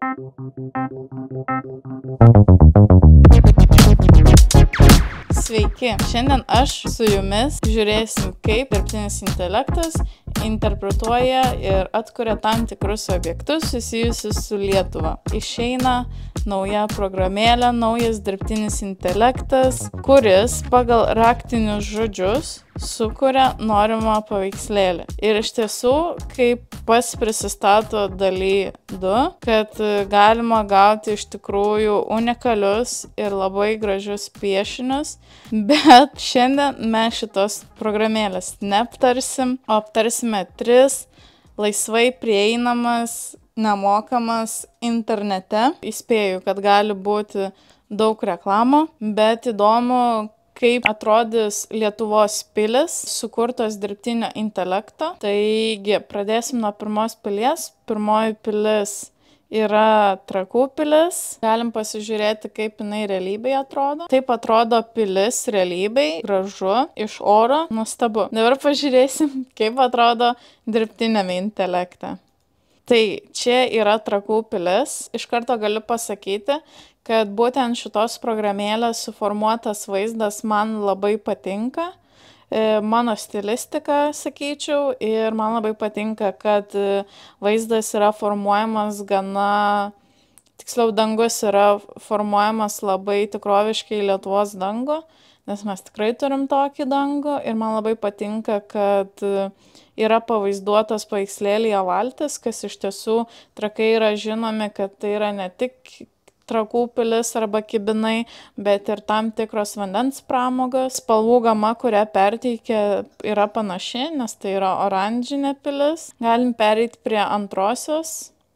Sveiki, šiandien aš su jumis žiūrėsim, kaip dirbtinis intelektas interpretuoja ir atkuria tam tikrus objektus susijusius su Lietuva. Išeina nauja programėlė, naujas dirbtinis intelektas, kuris pagal raktinius žodžius sukuria norimą paveikslėlį. Ir iš tiesų, kaip pats prisistato daly 2, kad galima gauti iš tikrųjų unikalius ir labai gražius piešinius, bet šiandien mes šitos programėlės neaptarsim, o aptarsime 3 laisvai prieinamas, nemokamas internete. Įspėju, kad gali būti daug reklamų, bet įdomu, kaip atrodys Lietuvos pilis, sukurtos dirbtinio intelekto. Taigi, pradėsim nuo pirmos pilies. Pirmoji pilis yra Trakų pilis. Galim pasižiūrėti, kaip jinai realybėje atrodo. Taip atrodo pilis realybėje, gražu, iš oro, nuostabu. Dabar pažiūrėsim, kaip atrodo dirbtinėme intelekte. Tai čia yra Trakų pilis. Iš karto galiu pasakyti, kad būtent šitos programėlės suformuotas vaizdas man labai patinka. Mano stilistika, sakyčiau, ir man labai patinka, kad vaizdas yra formuojamas tiksliau dangus yra formuojamas labai tikroviškai Lietuvos dangų, nes mes tikrai turim tokį dangų ir man labai patinka, kad yra pavaizduotas paveikslėlyje valtis, kas iš tiesų Trakai yra žinomi, kad tai yra ne tik Trakų pilis arba kibinai, bet ir tam tikros vandens pramogos. Spalvų gama, kurią perteikia, yra panaši, nes tai yra oranžinė pilis. Galim pereiti prie antrosios.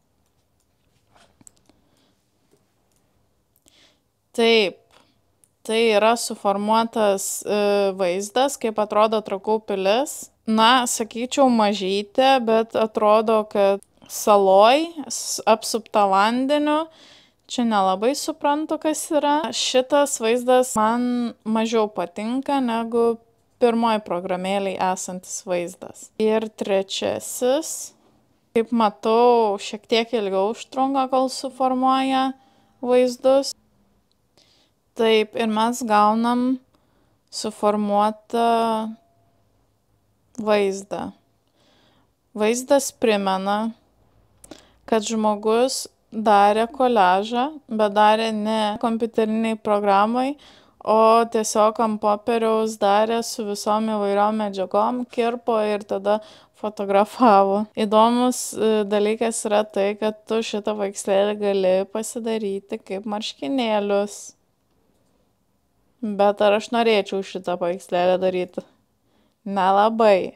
Taip, tai yra suformuotas vaizdas, kaip atrodo Trakų pilis. Na, sakyčiau, mažytė, bet atrodo, kad saloj apsupta vandeniu. Čia nelabai suprantu, kas yra. Šitas vaizdas man mažiau patinka negu pirmoji programėlėje esantis vaizdas. Ir trečiasis, kaip matau, šiek tiek ilgiau užtrunka, kol suformuoja vaizdus. Taip, ir mes gaunam suformuotą vaizdą. Vaizdas primena, kad žmogus darė koliažą, bet darė ne kompiuteriniai programai, o tiesiog ant popieriaus darė su visom įvairiom medžiagom, kirpo ir tada fotografavo. Įdomus dalykas yra tai, kad tu šitą paveikslėlį gali pasidaryti kaip marškinėlius. Bet ar aš norėčiau šitą paveikslėlį daryti? Nelabai.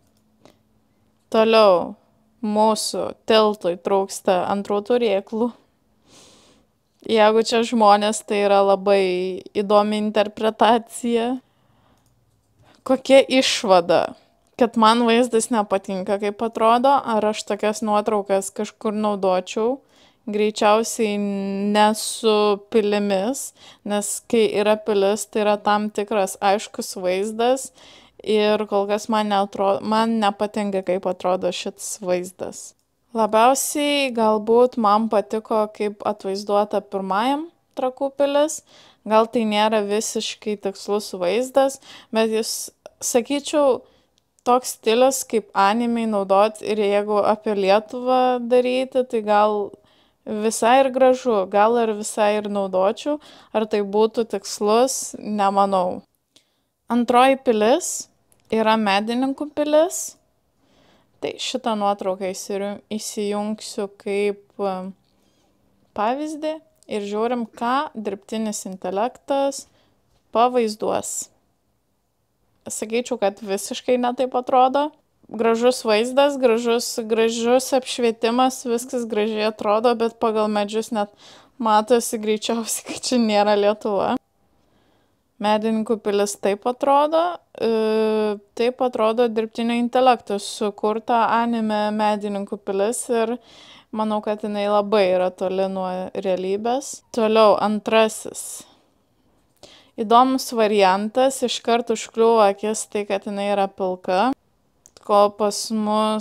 Toliau. Mūsų tiltui trūksta antrų turėklų. Jeigu čia žmonės, tai yra labai įdomi interpretacija. Kokia išvada? Kad man vaizdas nepatinka, kaip atrodo, ar aš tokias nuotraukas kažkur naudočiau? Greičiausiai ne su pilimis, nes kai yra pilis, tai yra tam tikras aiškus vaizdas. Ir kol kas man nepatinka, kaip atrodo šitas vaizdas. Labiausiai galbūt man patiko, kaip atvaizduota pirmajam Trakų pilis. Gal tai nėra visiškai tikslus vaizdas, bet jis, sakyčiau, toks stilius kaip anime naudoti ir jeigu apie Lietuvą daryti, tai gal visai ir gražu, gal ir visai ir naudočiau. Ar tai būtų tikslus, nemanau. Antroji pilis yra Medininkų pilis. Tai šitą nuotrauką įsijungsiu kaip pavyzdį ir žiūrim, ką dirbtinis intelektas pavaizduos. Sakyčiau, kad visiškai netaip atrodo. Gražus vaizdas, gražus apšvietimas, viskas gražiai atrodo, bet pagal medžius net matosi greičiausiai, kad čia nėra Lietuva. Medininkų pilis taip atrodo dirbtinio intelekto sukurta anime Medininkų pilis ir manau, kad jinai labai yra toli nuo realybės. Toliau antrasis. Įdomus variantas, iškart užkliuvo akis tai, kad jinai yra pilka, kol pas mus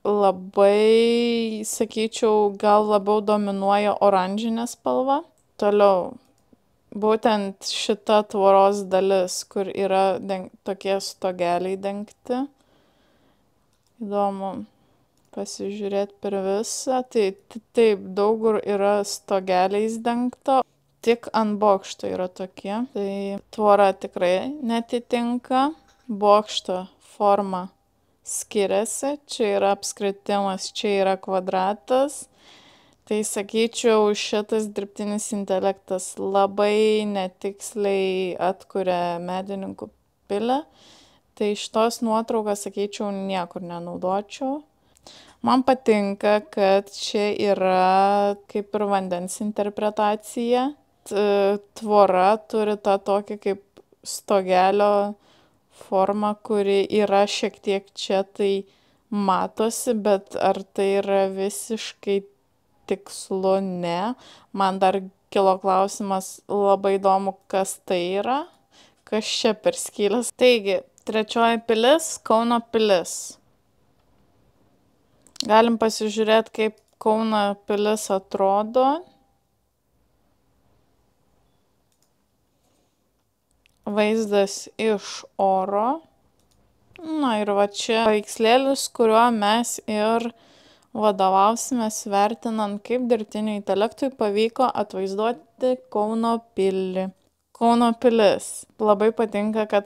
labai, sakyčiau, gal labiau dominuoja oranžinė spalva. Toliau, būtent šita tvoros dalis, kur yra tokie stogeliai dengti. Įdomu pasižiūrėti per visą. Tai taip, daug kur yra stogeliais dengta. Tik ant bokšto yra tokie. Tai tvora tikrai netitinka. Bokšto forma skiriasi. Čia yra apskritimas, čia yra kvadratas. Tai sakyčiau, šitas dirbtinis intelektas labai netiksliai atkuria Medininkų pilį. Tai šitos nuotraukas, sakyčiau, niekur nenaudočiau. Man patinka, kad čia yra kaip ir vandens interpretacija. Tvora turi tą tokį kaip stogelio formą, kuri yra šiek tiek čia, tai matosi, bet ar tai yra visiškai tikslu, ne. Man dar kilo klausimas, labai įdomu, kas tai yra, kas čia per skylės. Taigi, trečioji pilis, Kauno pilis. Galim pasižiūrėti, kaip Kauno pilis atrodo. Vaizdas iš oro. Na ir va čia paveikslėlis, kuriuo mes ir vadovausimės vertinant, kaip dirbtiniui intelektui pavyko atvaizduoti Kauno pilį. Kauno pilis. Labai patinka, kad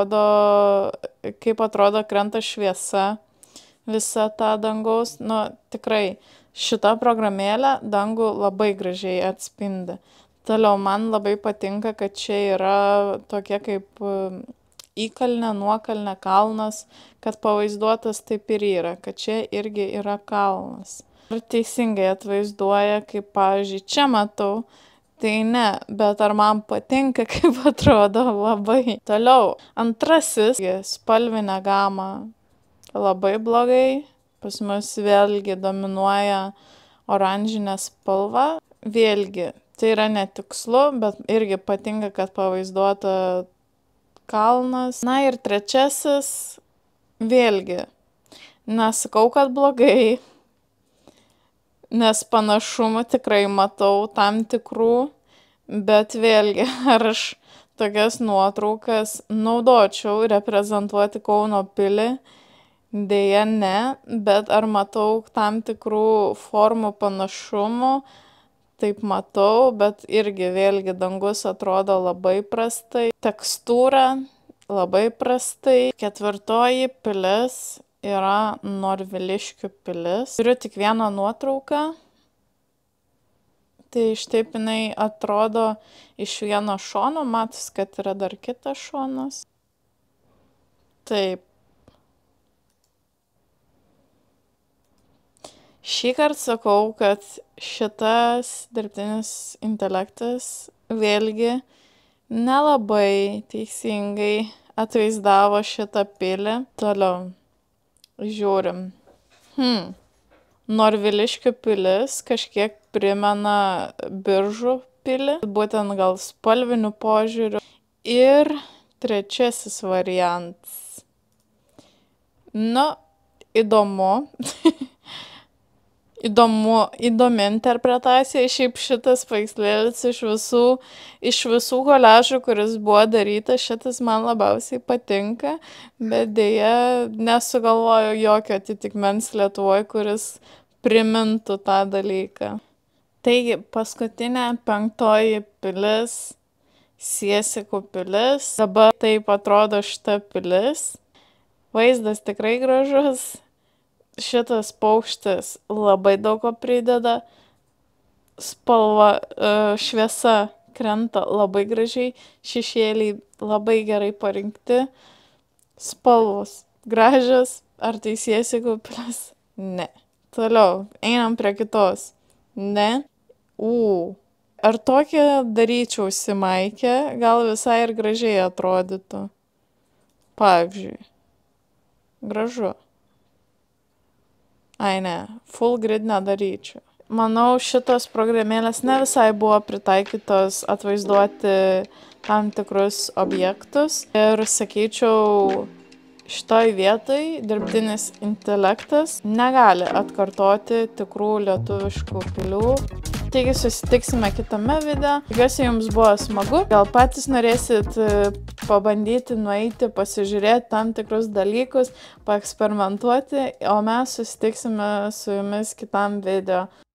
kaip atrodo krenta šviesa visa ta dangaus. Nu, tikrai, šita programėlė dangų labai gražiai atspindi. Toliau, man labai patinka, kad čia yra tokie kaip įkalnė, nuokalnė, kalnas, kad pavaizduotas taip ir yra, kad čia irgi yra kalnas. Ir teisingai atvaizduoja, kaip, pavyzdžiui, čia matau, tai ne, bet ar man patinka, kaip atrodo labai. Toliau, antrasis, spalvinė gama, labai blogai, pas mus vėlgi dominuoja oranžinė spalva, vėlgi, tai yra netikslu, bet irgi patinka, kad pavaizduota kalnas. Na ir trečiasis, vėlgi, nesakau, kad blogai, nes panašumų tikrai matau tam tikrų, bet vėlgi, ar aš tokias nuotraukas naudočiau reprezentuoti Kauno pilį, deja ne, bet ar matau tam tikrų formų panašumų, taip matau, bet irgi vėlgi dangus atrodo labai prastai. Tekstūra labai prastai. Ketvirtoji pilis yra Norviliškių pilis. Turiu tik vieną nuotrauką. Tai štaip jinai atrodo iš vieno šono. Matos, kad yra dar kitas šonas. Taip. Šįkart sakau, kad šitas dirbtinis intelektas vėlgi nelabai teisingai atvaizdavo šitą pilį. Toliau žiūrim. Norviliškių pilis kažkiek primena Biržų pilį, būtent gal spalviniu požiūriu. Ir trečiasis variantas. Nu, įdomu. Įdomi interpretacija, šiaip šitas paveikslėlis iš visų koliažų, kuris buvo darytas, šitas man labiausiai patinka, bet dėja nesugalvoju jokio atitikmens Lietuvoje, kuris primintų tą dalyką. Taigi, paskutinė penktoji pilis, Siesikų pilis. Dabar taip atrodo šita pilis. Vaizdas tikrai gražus. Šitas paukštis labai daug ko prideda, spalva, šviesa krenta labai gražiai, šešėliai labai gerai parinkti, spalvos gražios, ar tai Siesikų pilis? Ne. Toliau, einam prie kitos. Ne. Ar tokią daryčiausi maikę, gal visai ir gražiai atrodytų. Pavyzdžiui, gražu. Ai ne, full grid nedaryčiau. Manau, šitos programėlės ne visai buvo pritaikytos atvaizduoti tam tikrus objektus. Ir sakyčiau, Šitoj vietoj dirbtinis intelektas negali atkartoti tikrų lietuviškų pilių. Taigi susitiksime kitame video. Tikiuosi jums buvo smagu. Gal patys norėsit pabandyti nueiti, pasižiūrėti tam tikrus dalykus, paeksperimentuoti, o mes susitiksime su jumis kitam video.